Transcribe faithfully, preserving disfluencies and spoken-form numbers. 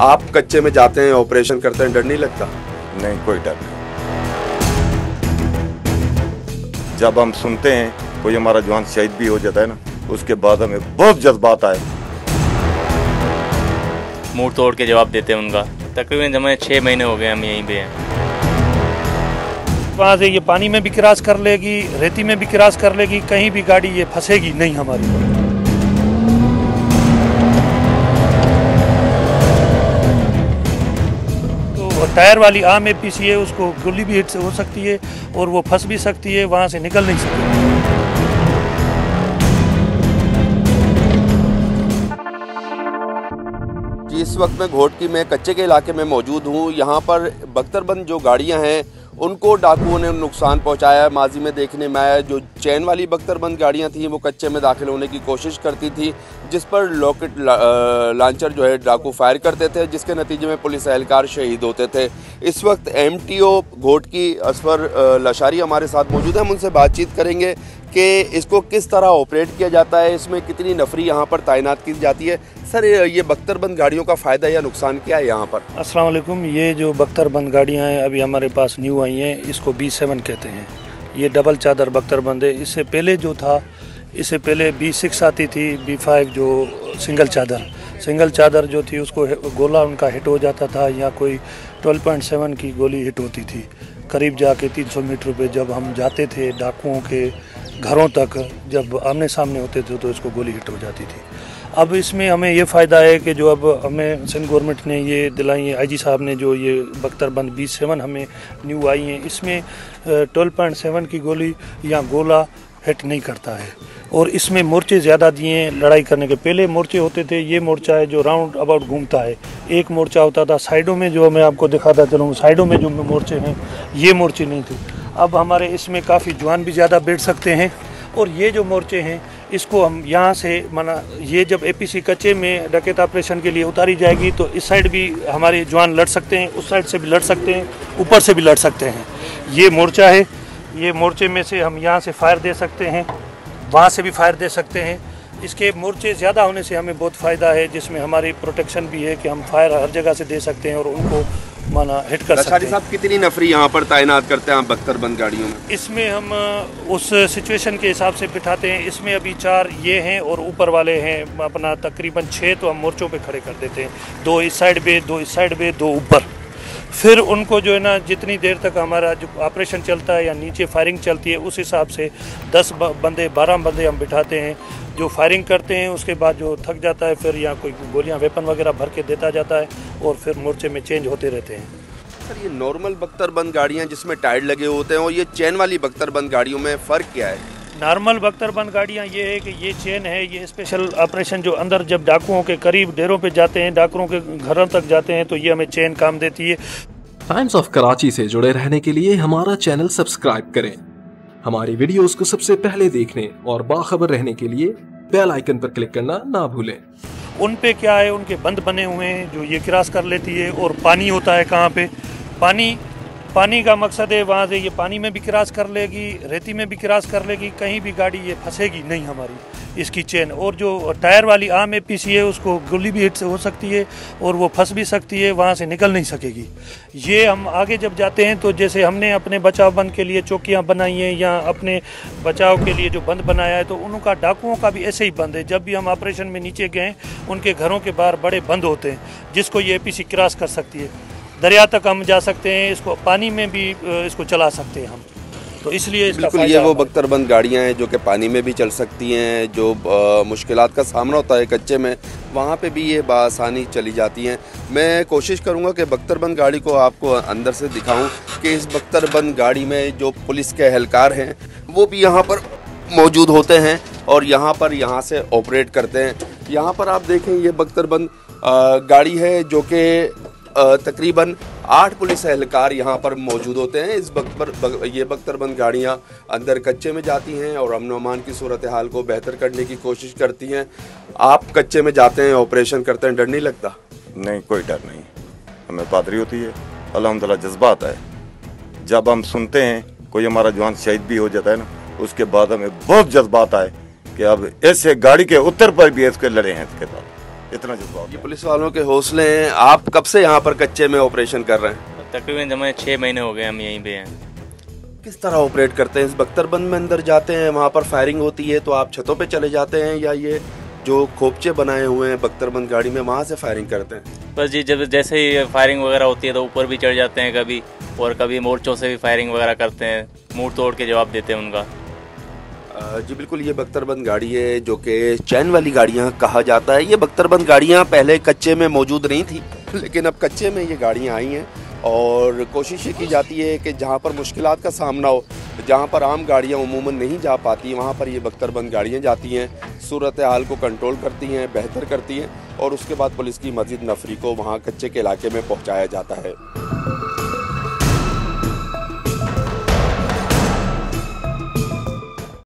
आप कच्चे में जाते हैं, ऑपरेशन करते हैं, डर नहीं लगता? नहीं, कोई डर नहीं। जब हम सुनते हैं कोई हमारा जवान शहीद भी हो जाता है ना, उसके बाद हमें बहुत जज्बात आए। मुंह तोड़ के जवाब देते हैं उनका। तकरीबन हमें छः महीने हो गए हम यहीं पे हैं। वहाँ से ये पानी में भी क्रॉस कर लेगी, रेती में भी क्रॉस कर लेगी, कहीं भी गाड़ी ये फंसेगी नहीं हमारी। तो टायर वाली आम एपीसी है, उसको गोली भी हिट हो सकती है और वो फंस भी सकती है, वहाँ से निकल नहीं सकती। इस वक्त मैं घोटकी में कच्चे के इलाके में मौजूद हूँ। यहाँ पर बख्तरबंद जो गाड़ियाँ हैं उनको डाकुओं ने नुकसान पहुँचाया। माजी में देखने में आया जो चैन वाली बख्तरबंद गाड़ियाँ थी वो कच्चे में दाखिल होने की कोशिश करती थी, जिस पर रॉकेट ला, लॉन्चर जो है डाकू फायर करते थे, जिसके नतीजे में पुलिस एहलकार शहीद होते थे। इस वक्त एमटीओ घोटकी असफर लशारी हमारे साथ मौजूद है। हम उनसे बातचीत करेंगे कि इसको किस तरह ऑपरेट किया जाता है, इसमें कितनी नफरी यहाँ पर तैनात की जाती है। सर, ये बख्तरबंद गाड़ियों का फ़ायदा या नुकसान क्या है यहाँ पर? अस्सलाम वालेकुम। ये जो बख्तरबंद गाड़ियाँ हैं अभी हमारे पास न्यू आई हैं, इसको बी सेवन कहते हैं। ये डबल चादर बख्तरबंद है। इससे पहले जो था, इससे पहले बी सिक्स आती थी, बी फाइव जो सिंगल चादर सिंगल चादर जो थी उसको गोला उनका हिट हो जाता था, या कोई ट्वेल्व पॉइंट सेवन की गोली हिट होती थी। करीब जाके तीन सौ मीटर पे जब हम जाते थे डाकुओं के घरों तक, जब आमने सामने होते थे तो इसको गोली हिट हो जाती थी। अब इसमें हमें ये फ़ायदा है कि जो अब हमें सिंध गवर्नमेंट ने ये दिलाई है, आईजी साहब ने जो ये बख्तरबंद बी सेवन हमें न्यू आई हैं, इसमें ट्वेल्व पॉइंट सेवन की गोली या गोला हिट नहीं करता है। और इसमें मोर्चे ज़्यादा दिए हैं लड़ाई करने के। पहले मोर्चे होते थे, ये मोर्चा है जो राउंड अबाउट घूमता है। एक मोर्चा होता था साइडों में, जो मैं आपको दिखाता चलूँ, साइडों में जो मोर्चे हैं ये मोर्चे नहीं थे। अब हमारे इसमें काफ़ी जवान भी ज़्यादा बैठ सकते हैं। और ये जो मोर्चे हैं इसको हम यहाँ से माना, ये जब एपीसी कच्चे में डकैत ऑपरेशन के लिए उतारी जाएगी तो इस साइड भी हमारे जवान लड़ सकते हैं, उस साइड से भी लड़ सकते हैं, ऊपर से भी लड़ सकते हैं। ये मोर्चा है, ये मोर्चे में से हम यहाँ से फायर दे सकते हैं, वहाँ से भी फायर दे सकते हैं। इसके मोर्चे ज़्यादा होने से हमें बहुत फ़ायदा है, जिसमें हमारी प्रोटेक्शन भी है कि हम फायर हर जगह से दे सकते हैं और उनको माना हिट कर सकते हैं। साहब, कितनी नफरी यहाँ पर तैनात करते हैं आप बख्तरबंद गाड़ियों में? इसमें हम उस सिचुएशन के हिसाब से बिठाते हैं। इसमें अभी चार ये हैं और ऊपर वाले हैं अपना तकरीबन छः, तो हम मोर्चों पे खड़े कर देते हैं। दो इस साइड पे, दो इस साइड पे, दो ऊपर। फिर उनको जो है ना, जितनी देर तक हमारा जो ऑपरेशन चलता है या नीचे फायरिंग चलती है, उस हिसाब से दस बंदे बारह बंदे हम बिठाते हैं जो फायरिंग करते हैं। उसके बाद जो थक जाता है फिर या कोई गोलियां वेपन वगैरह भर के देता जाता है और फिर मोर्चे में चेंज होते रहते हैं। सर, ये नॉर्मल बख्तरबंद गाड़ियाँ जिसमें टायर लगे होते हैं और ये चैन वाली बख्तरबंद गाड़ियों में फ़र्क क्या है? नॉर्मल बख्तरबंद गाड़ियाँ ये है कि ये चेन है, ये स्पेशल ऑपरेशन जो अंदर जब डाकुओं के करीब डेरों पे जाते हैं, डाकुओं के घरों तक जाते हैं, तो ये हमें चेन काम देती है। टाइम्स ऑफ कराची से जुड़े रहने के लिए हमारा चैनल सब्सक्राइब करें। हमारी वीडियोस को सबसे पहले देखने और बाखबर रहने के लिए बेल आइकन पर क्लिक करना ना भूलें। उन पे क्या है, उनके बंद बने हुए हैं जो ये क्रॉस कर लेती है। और पानी होता है कहाँ पे, पानी पानी का मकसद है वहाँ से ये पानी में भी क्रॉस कर लेगी, रेती में भी क्रॉस कर लेगी, कहीं भी गाड़ी ये फंसेगी नहीं हमारी इसकी चेन। और जो टायर वाली आम एपीसी है उसको गोली भी हिट हो सकती है और वो फंस भी सकती है, वहाँ से निकल नहीं सकेगी। ये हम आगे जब जाते हैं तो जैसे हमने अपने बचाव बंद के लिए चौकियाँ बनाई हैं या अपने बचाव के लिए जो बंद बनाया है, तो उनका डाकुओं का भी ऐसे ही बंद है। जब भी हम ऑपरेशन में नीचे गए, उनके घरों के बाहर बड़े बंद होते हैं जिसको ये एपीसी क्रॉस कर सकती है। दरिया तक हम जा सकते हैं, इसको पानी में भी इसको चला सकते हैं हम, तो इसलिए इसका बिल्कुल ये वो बख्तरबंद गाड़ियाँ हैं जो कि पानी में भी चल सकती हैं। जो मुश्किलात का सामना होता है कच्चे में, वहाँ पे भी ये बआसानी चली जाती हैं। मैं कोशिश करूँगा कि बख्तरबंद गाड़ी को आपको अंदर से दिखाऊँ कि इस बख्तरबंद गाड़ी में जो पुलिस के एहलकार हैं वो भी यहाँ पर मौजूद होते हैं और यहाँ पर यहाँ से ऑपरेट करते हैं। यहाँ पर आप देखें ये बख्तरबंद गाड़ी है जो कि तकरीबन आठ पुलिस एहलकार यहाँ पर मौजूद होते हैं। इस बख्तर ये बख्तरबंद गाड़ियाँ अंदर कच्चे में जाती हैं और अमन अमान की सूरत हाल को बेहतर करने की कोशिश करती हैं। आप कच्चे में जाते हैं, ऑपरेशन करते हैं, डर नहीं लगता? नहीं, कोई डर नहीं। हमें बहादुरी होती है, अल्हम्दुलिल्लाह जज्बात है। जब हम सुनते हैं कोई हमारा जवान शहीद भी हो जाता है ना, उसके बाद हमें बहुत जज्बात आए कि अब ऐसे गाड़ी के उत्तर पर भी इसके लड़े हैं इसके साथ। इतना जज्बा होता ये है। पुलिस वालों के हौसले हैं। आप कब से यहाँ पर कच्चे में ऑपरेशन कर रहे हैं? तकरीबन जमाने छः महीने हो गए हम यहीं पे हैं। किस तरह ऑपरेट करते हैं? इस बख्तरबंद में अंदर जाते हैं, वहाँ पर फायरिंग होती है तो आप छतों पे चले जाते हैं, या ये जो खोपचे बनाए हुए हैं बख्तरबंद गाड़ी में वहाँ से फायरिंग करते हैं? बस जी जब जैसे ही फायरिंग वगैरह होती है तो ऊपर भी चढ़ जाते हैं कभी, और कभी मोर्चों से भी फायरिंग वगैरह करते हैं, मुंह तोड़ के जवाब देते हैं उनका। अ, जी बिल्कुल, ये बख्तरबंद गाड़ी है जो कि चैन वाली गाड़ियाँ कहा जाता है। ये बख्तरबंद गाड़ियाँ पहले कच्चे में मौजूद नहीं थी, लेकिन अब कच्चे में ये गाड़ियाँ आई हैं और कोशिश ये की जाती है कि जहाँ पर मुश्किलात का सामना हो, जहाँ पर आम गाड़ियाँ उमूमन नहीं जा पाती, वहाँ पर ये बख्तरबंद गाड़ियाँ जाती हैं, सूरत हाल को कंट्रोल करती हैं, बेहतर करती हैं और उसके बाद पुलिस की मज़ीद नफरी को वहाँ कच्चे के इलाके में पहुँचाया जाता है।